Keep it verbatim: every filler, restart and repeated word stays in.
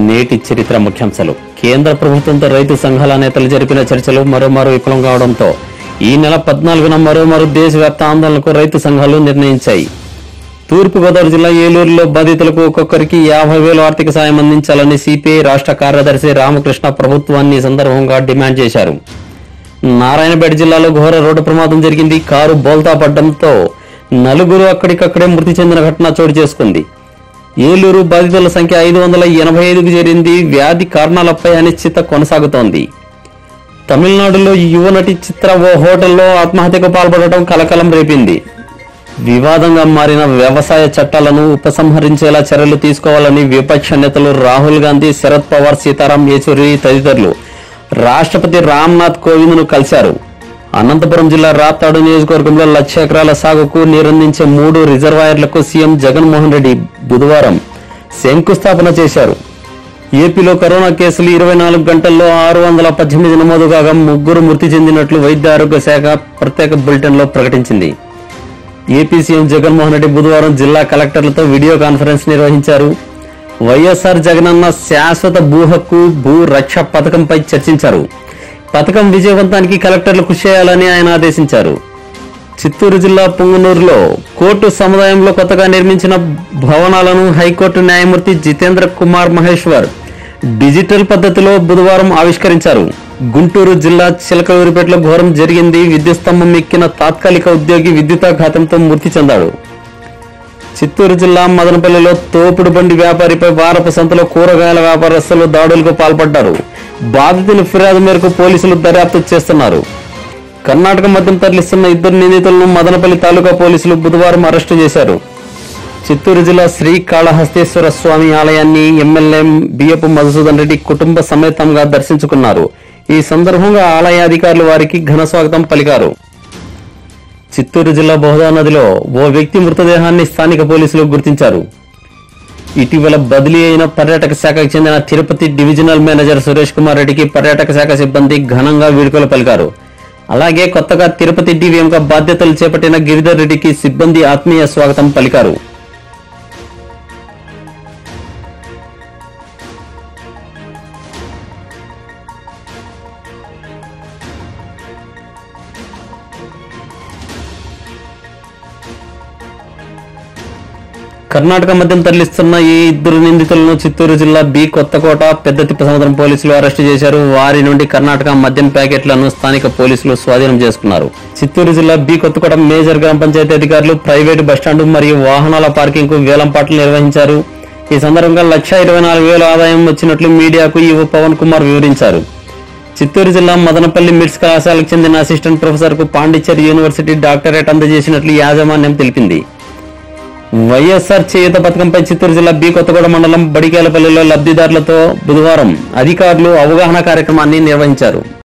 నేటి చరిత్ర ముఖ్యాంశాలు. కేంద్ర ప్రభుత్వంతో రైతు సంఘాల నేతలు జరిపిన చర్చలు మరోమారు విఫలం కావడంతో ఈ నెల పద్నాలుగున మరోమారు దేశవ్యాప్త ఆందోళనకు రైతు సంఘాలు నిర్ణయించాయి. తూర్పుగోదావరి జిల్లా ఏలూరులో బాధితులకు ఒక్కొక్కరికి యాభై వేలు ఆర్థిక సాయం అందించాలని సిపిఐ రాష్ట్ర కార్యదర్శి రామకృష్ణ ప్రభుత్వాన్ని ఈ సందర్భంగా డిమాండ్ చేశారు. నారాయణపేట జిల్లాలో ఘోర రోడ్డు ప్రమాదం జరిగింది. కారు బోల్తా పడ్డంతో నలుగురు అక్కడికక్కడే మృతి చెందిన ఘటన చోటు చేసుకుంది. ఏలూరు బాధితుల సంఖ్య ఐదు వందల ఎనభై ఐదుకు చేరింది. వ్యాధి కారణాలపై అనిశ్చిత కొనసాగుతోంది. తమిళనాడులో యువనటి చిత్ర ఓ హోటల్లో ఆత్మహత్యకు పాల్పడటం కలకలం రేపింది. వివాదంగా మారిన వ్యవసాయ చట్టాలను ఉపసంహరించేలా చర్యలు తీసుకోవాలని విపక్ష నేతలు రాహుల్ గాంధీ, శరద్ పవార్, సీతారాం యేచూరి తదితరులు రాష్ట్రపతి రామ్నాథ్ కోవింద్ ను కలిశారు. అనంతపురం జిల్లా రాప్తాడు నియోజకవర్గంలో లక్ష ఎకరాల సాగుకు నీరందించే మూడు రిజర్వాయర్లకు సీఎం జగన్మోహన్ రెడ్డి బుధవారం శంకుస్థాపన చేశారు. ఏపీలో కరోనా కేసులు ఇరవై నాలుగు గంటల్లో ఆరు వందల పద్దెనిమిది నమోదు కాగా ముగ్గురు మృతి చెందినట్లు వైద్య ఆరోగ్య శాఖ ప్రత్యేక బులెటిన్ లో ప్రకటించింది. ఏపీ సీఎం జగన్మోహన్ రెడ్డి బుధవారం జిల్లా కలెక్టర్లతో వీడియో కాన్ఫరెన్స్ నిర్వహించారు. వైఎస్ఆర్ జగనన్న శాశ్వత భూ హక్కు భూ రక్ష పథకంపై చర్చించారు. పథకం విజయవంతానికి కలెక్టర్లు కృషి చేయాలని ఆయన ఆదేశించారు. చిత్తూరు జిల్లా పుంగనూరులో కోర్టు సముదాయంలో కొత్తగా నిర్మించిన భవనాలను హైకోర్టు న్యాయమూర్తి జితేంద్ర కుమార్ మహేశ్వర్ డిజిటల్ పద్ధతిలో బుధవారం ఆవిష్కరించారు. గుంటూరు జిల్లా చిలకలూరిపేటలో ఘోరం జరిగింది. విద్యుత్ స్తంభం ఎక్కిన తాత్కాలిక ఉద్యోగి విద్యుతాఘాతంతో మృతి చెందాడు. చిత్తూరు జిల్లా మదనపల్లిలో తోపుడు బండి వ్యాపారిపై వారపు సంతలో కూరగాయల వ్యాపారస్తులు దాడులకు పాల్పడ్డారు. బాధితుల ఫిర్యాదు మేరకు పోలీసులు దర్యాప్తు చేస్తున్నారు. కర్ణాటక మద్యం తరలిస్తున్న ఇద్దరు నిందితులను మదనపల్లి తాలూకా పోలీసులు బుధవారం అరెస్టు చేశారు. చిత్తూరు జిల్లా శ్రీకాళహస్తేశ్వర స్వామి ఆలయాన్ని ఎమ్మెల్యే బియ్యపు మధుసూదన్ రెడ్డి కుటుంబ సమేతంగా దర్శించుకున్నారు. ఈ సందర్భంగా ఆలయ అధికారులు వారికి ఘన స్వాగతం పలికారు. చిత్తూరు జిల్లా బోహదా నదిలో ఓ వ్యక్తి మృతదేహాన్ని స్థానిక పోలీసులు గుర్తించారు. ఇటీవల బదిలీ అయిన పర్యాటక శాఖకు చెందిన తిరుపతి డివిజనల్ మేనేజర్ సురేష్ కుమార్ రెడ్డికి పర్యాటక శాఖ సిబ్బంది ఘనంగా వీడ్కోలు పలికారు. అలాగే కొత్తగా తిరుపతి డివిఎంగా బాధ్యతలు చేపట్టిన గిరిధర్ రెడ్డికి సిబ్బంది ఆత్మీయ స్వాగతం పలికారు. కర్ణాటక మద్యం తరలిస్తున్న ఈ ఇద్దరు నిందితులను చిత్తూరు జిల్లా బి కొత్తకోట పెద్ద తిప్పసముద్రం పోలీసులు అరెస్టు చేశారు. వారి నుండి కర్ణాటక మద్యం ప్యాకెట్లను స్థానిక పోలీసులు స్వాధీనం చేసుకున్నారు. చిత్తూరు జిల్లా బి కొత్తకోట మేజర్ గ్రామ పంచాయతీ అధికారులు ప్రైవేటు బస్టాండు మరియు వాహనాల పార్కింగ్ కు వేలంపాట్లు నిర్వహించారు. ఈ సందర్భంగా లక్ష ఇరవై నాలుగు వేల ఆదాయం వచ్చినట్లు మీడియాకు ఈవో పవన్ కుమార్ వివరించారు. చిత్తూరు జిల్లా మదనపల్లి మిడ్స్ కళాశాలకు చెందిన అసిస్టెంట్ ప్రొఫెసర్ కు పాండిచ్చేరి యూనివర్సిటీ డాక్టరేట్ అందజేసినట్లు యాజమాన్యం తెలిపింది. వైఎస్ఆర్ చేయూత పథకంపై చిత్తూరు జిల్లా బి కొత్తగూడ మండలం బడికేలపల్లిలో లబ్ధిదారులతో బుధవారం అధికారులు అవగాహన కార్యక్రమాన్ని నిర్వహించారు.